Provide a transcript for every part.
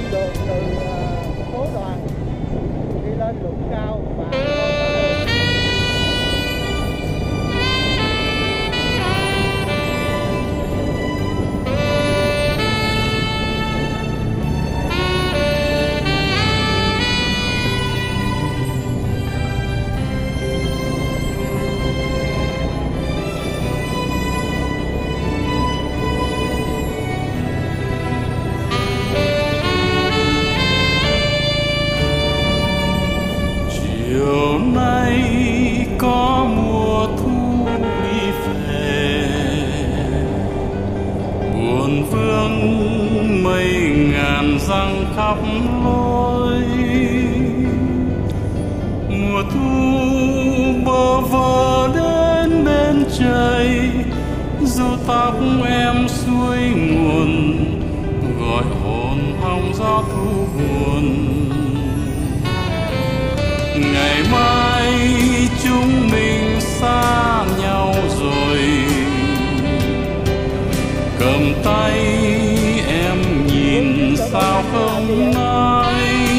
con đường từ phố Đoàn đi lên Lũng Cao và chiều nay có mùa thu đi về, buồn vương mây ngàn răng khắp lối. Mùa thu bơ vơ đến bên trời, dù tóc em xuôi nguồn, gọi hồn hong gió thu buồn. Ngày mai chúng mình xa nhau rồi, cầm tay em nhìn sao không nói.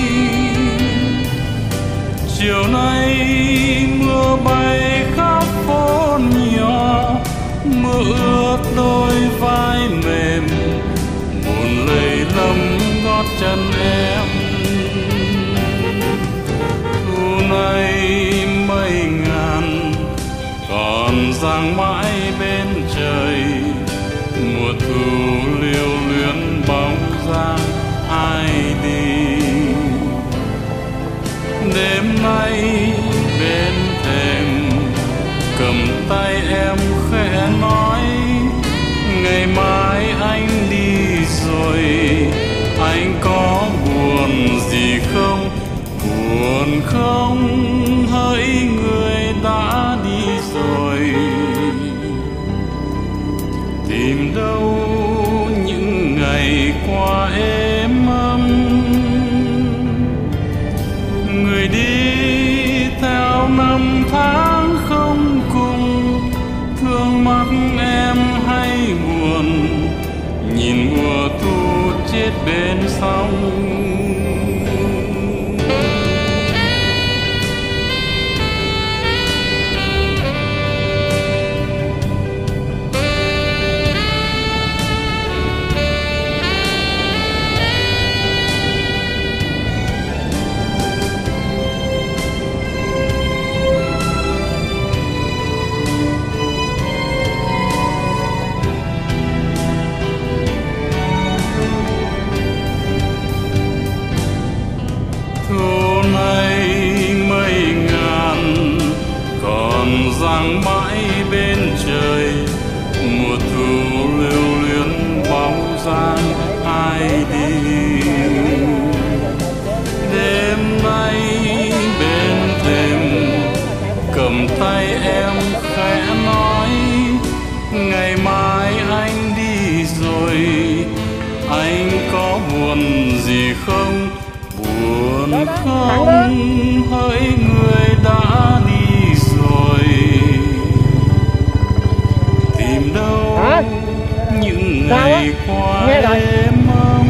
Chiều nay mưa bay khắp phố nhỏ, mưa ướt đôi vai mềm, buồn lầy lầm gót chân em. Nay mây ngàn còn giăng mãi bên trời, mùa thu lưu luyến bóng dáng ai đi. Đêm nay bên thềm cầm tay em khẽ nói, ngày mai anh đi rồi, anh có buồn gì không? Buồn không hỡi người đã đi rồi, tìm đâu những ngày qua êm ấm. Người đi theo năm tháng không cùng, thương mắt em hay buồn, nhìn mùa thu chết bên sông. Thu nay mây ngàn còn giăng mãi bên trời, mùa thu lưu luyến bóng dáng ai đi. Đêm nay bên thềm cầm tay em khẽ nói, ngày mai anh đi rồi, anh có buồn gì không? Buồn không hỡi người đã đi rồi, tìm đâu những ngày qua êm ấm.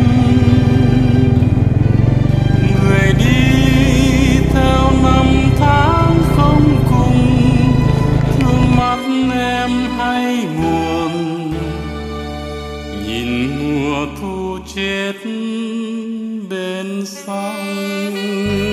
Người đi theo năm tháng không cùng, thương mắt em hay buồn, nhìn mùa thu chết bên sông.